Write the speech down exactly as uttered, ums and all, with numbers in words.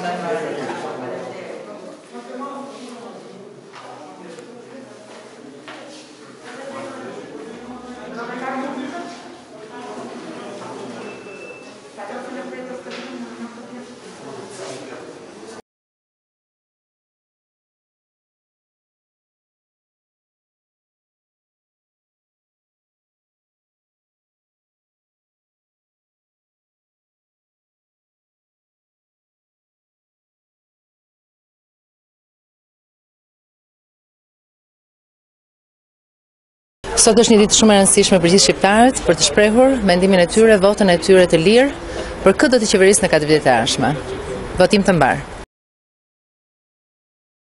Sot është një ditë shumë e rëndësishme për gjithë shqiptarët për të shprehur mendimin e tyre, votën e tyre të lirë për këtë do të qeverisë në katër vjet e ardhshme. Votim të mbar.